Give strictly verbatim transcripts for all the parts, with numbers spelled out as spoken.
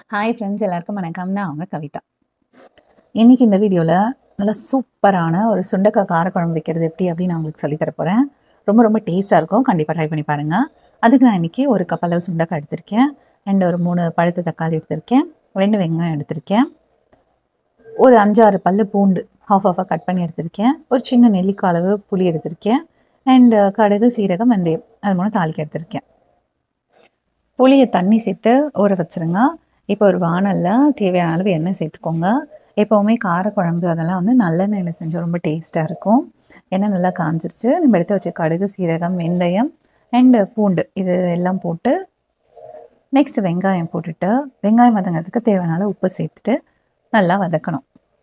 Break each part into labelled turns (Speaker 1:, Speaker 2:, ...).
Speaker 1: Hi friends, எல்லாருக்கும் வணக்கம். நான் அவங்க கவிதா. இன்றைக்கி இந்த வீடியோவில் நல்லா சூப்பரான ஒரு சுண்டக்காய் காரக்குழம்பு வைக்கிறது எப்படி அப்படின்னு நான் உங்களுக்கு சொல்லித்தர போகிறேன். ரொம்ப ரொம்ப டேஸ்ட்டாக இருக்கும். கண்டிப்பாக ட்ரை பண்ணி பாருங்கள். அதுக்கு நான் இன்றைக்கி ஒரு கப் அளவு சுண்டக்காய் எடுத்திருக்கேன். ரெண்டு ஒரு மூணு பழுத்த தக்காளி எடுத்திருக்கேன். ரெண்டு வெங்காயம் எடுத்திருக்கேன். ஒரு அஞ்சாறு பல் பூண்டு ஹாஃப் ஆஃபாக கட் பண்ணி எடுத்திருக்கேன். ஒரு சின்ன நெல்லிக்காய் அளவு புளி எடுத்திருக்கேன். அண்ட் கடுகு, சீரகம், வெந்தயம் அது மூணு தாளிக்க எடுத்திருக்கேன். புளியை தண்ணி சேர்த்து ஊற வச்சுருங்க. இப்போ ஒரு வானலில் தேவையான அளவு எண்ணெய் சேர்த்துக்கோங்க. எப்போவுமே காரக்குழம்பு அதெல்லாம் வந்து நல்லெண்ணெயில் செஞ்சால் ரொம்ப டேஸ்ட்டாக இருக்கும். எண்ணெய் நல்லா காஞ்சிருச்சு. நம்ம எடுத்து வச்ச கடுகு, சீரகம், வெந்தயம் அண்டு பூண்டு இது எல்லாம் போட்டு நெக்ஸ்ட் வெங்காயம் போட்டுட்டு வெங்காயம் வதங்கிறதுக்கு தேவையான அளவு உப்பு சேர்த்துட்டு நல்லா வதக்கணும்.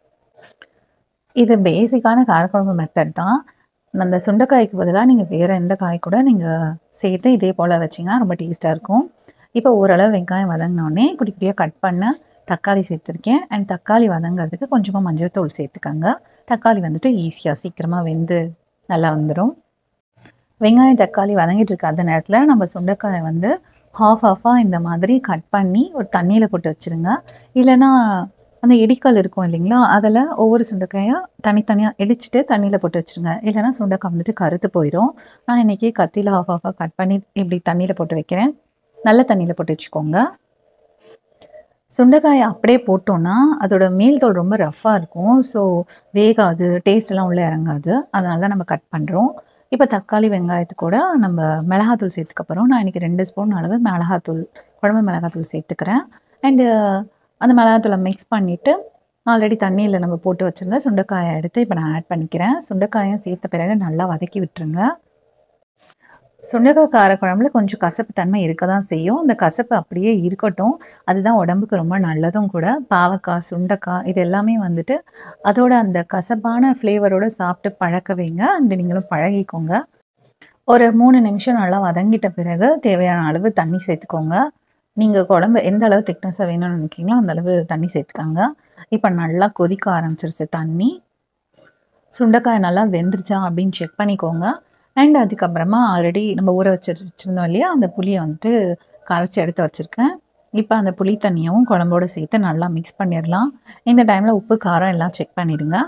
Speaker 1: இது பேசிக்கான காரக்குழம்பு மெத்தட் தான். அந்த சுண்டைக்காய்க்கு பதிலாக நீங்கள் வேறு எந்த காய் கூட நீங்கள் சேர்த்து இதே போல் வச்சிங்கன்னா ரொம்ப டேஸ்ட்டாக இருக்கும். இப்போ ஓரளவு வெங்காயம் வதங்கினோடனே குட்டி குட்டியாக கட் பண்ண தக்காளி சேர்த்துருக்கேன். அண்ட் தக்காளி வதங்கிறதுக்கு கொஞ்சமாக மஞ்சள் தூள் சேர்த்துக்கோங்க. தக்காளி வந்துட்டு ஈஸியாக சீக்கிரமாக வெந்து நல்லா வந்துடும். வெங்காயம் தக்காளி வதங்கிட்டு இருக்க அந்த நேரத்தில் நம்ம சுண்டைக்காயை வந்து ஹாஃப் ஆஃபாக இந்த மாதிரி கட் பண்ணி ஒரு தண்ணியில் போட்டு வச்சுருங்க. இல்லைன்னா அந்த இடிக்கல் இருக்கும் இல்லைங்களா, அதில் ஒவ்வொரு சுண்டைக்காயாக தனித்தனியாக இடிச்சிட்டு தண்ணியில் போட்டு வச்சுருங்க. இல்லைனா சுண்டைக்காய் வந்துட்டு கருத்து போயிடும். நான் இன்றைக்கி கத்தியில் ஹாஃப் ஆஃபாக கட் பண்ணி இப்படி தண்ணியில் போட்டு வைக்கிறேன். நல்ல தண்ணியில் போட்டு வச்சுக்கோங்க. சுண்டைக்காயை அப்படியே போட்டோன்னா அதோட மேல் தோல் ரொம்ப ரஃப்பாக இருக்கும். ஸோ வேகாது, டேஸ்ட்டெல்லாம் உள்ளே இறங்காது. அதனால தான் நம்ம கட் பண்ணுறோம். இப்போ தக்காளி வெங்காயத்து கூட நம்ம மிளகாத்தூள் சேர்த்துக்கப்புறம் நான் இன்றைக்கி ரெண்டு ஸ்பூன் அளவு மிளகாத்தூள் குழம்பு மிளகாத்தூள் சேர்த்துக்கிறேன். அண்டு அந்த மிளகாத்தூளை மிக்ஸ் பண்ணிவிட்டு ஆல்ரெடி தண்ணியில் நம்ம போட்டு வச்சுருந்த சுண்டைக்காயை எடுத்து இப்போ நான் ஆட் பண்ணிக்கிறேன். சுண்டைக்காயும் சேர்த்த பிறகு நல்லா வதக்கி விட்டுருங்க. சுண்டைக்காய் காரக்குழம்புல கொஞ்சம் கசப்பு தன்மை இருக்க தான் செய்யும். அந்த கசப்பு அப்படியே இருக்கட்டும். அதுதான் உடம்புக்கு ரொம்ப நல்லதும் கூட. பாவக்காய், சுண்டைக்காய் இது எல்லாமே வந்துட்டு அதோட அந்த கசப்பான ஃப்ளேவரோடு சாப்பிட்டு பழக்க வைங்க. அண்டு நீங்களும் பழகிக்கோங்க. ஒரு மூணு நிமிஷம் நல்லா வதங்கிட்ட பிறகு தேவையான அளவு தண்ணி சேர்த்துக்கோங்க. நீங்கள் குழம்பு எந்த அளவு திக்னஸாக வேணும்னு நினைக்கிறீங்களோ அந்த அளவு தண்ணி சேர்த்துக்காங்க. இப்போ நல்லா கொதிக்க ஆரம்பிச்சிருச்சு தண்ணி. சுண்டைக்காய் நல்லா வெந்துருச்சா அப்படின்னு செக் பண்ணிக்கோங்க. அண்ட் அதுக்கப்புறமா ஆல்ரெடி நம்ம ஊற வச்சு வச்சுருந்தோம் இல்லையா, அந்த புளியை வந்துட்டு கரைச்சி எடுத்து வச்சுருக்கேன். இப்போ அந்த புளி தண்ணியும் குழம்போடு சேர்த்து நல்லா மிக்ஸ் பண்ணிடலாம். இந்த டைமில் உப்பு காரம் எல்லாம் செக் பண்ணிடுங்க.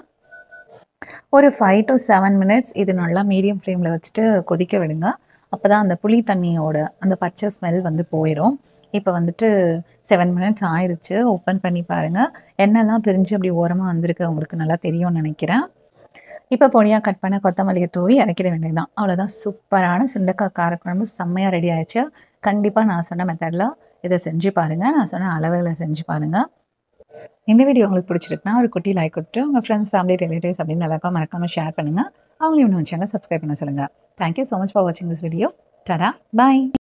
Speaker 1: ஒரு ஃபைவ் டு செவன் மினிட்ஸ் இது நல்லா மீடியம் ஃப்ளேமில் வச்சுட்டு கொதிக்க விடுங்க. அப்போ தான் அந்த புளி தண்ணியோட அந்த பச்சை ஸ்மெல் வந்து போயிடும். இப்போ வந்துட்டு செவன் மினிட்ஸ் ஆயிடுச்சு. ஓப்பன் பண்ணி பாருங்கள். எண்ணெய்லாம் பிரிஞ்சு அப்படி ஓரமாக வந்திருக்கு. உங்களுக்கு நல்லா தெரியும்னு நினைக்கிறேன். இப்போ பொடியாக கட் பண்ண கொத்தமல்லியை தூவி இறக்கிட வேண்டியது தான். அவ்வளோதான். சூப்பரான சுண்டைக்காய் காரக்குழம்பு செம்மையாக ரெடி ஆயிடுச்சு. கண்டிப்பாக நான் சொன்ன மெத்தடில் இதை செஞ்சு பாருங்கள். நான் சொன்ன அளவுகளை செஞ்சு பாருங்கள். இந்த வீடியோ உங்களுக்கு பிடிச்சிருக்குன்னா ஒரு குட்டி லைக் கொடுத்து உங்கள் ஃப்ரெண்ட்ஸ், ஃபேமிலி, ரிலேட்டிவ்ஸ் அப்படின்னு எல்லாருக்கும் மறக்காமல் ஷேர் பண்ணுங்கள். அவங்களையும் இன்னும் சேனல் சப்ஸ்கிரைப் பண்ண சொல்லுங்கள். தேங்க்யூ ஸோ மச் ஃபார் வாட்சிங் திஸ் வீடியோ. Tata, bye.